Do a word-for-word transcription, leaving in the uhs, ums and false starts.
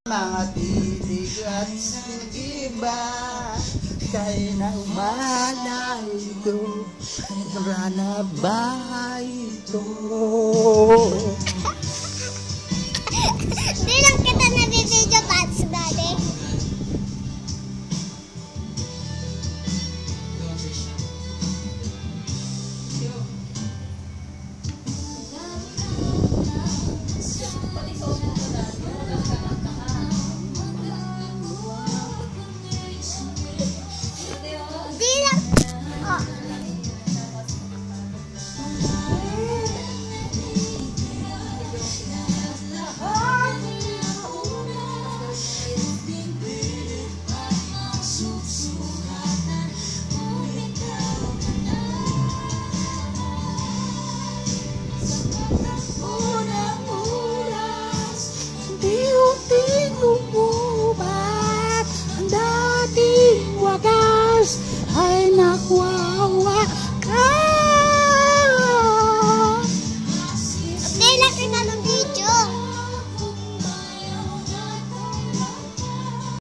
Mga titig at iba kay na umala ito, rana ba ito? Di lang kita nabibidyo pats, daddy.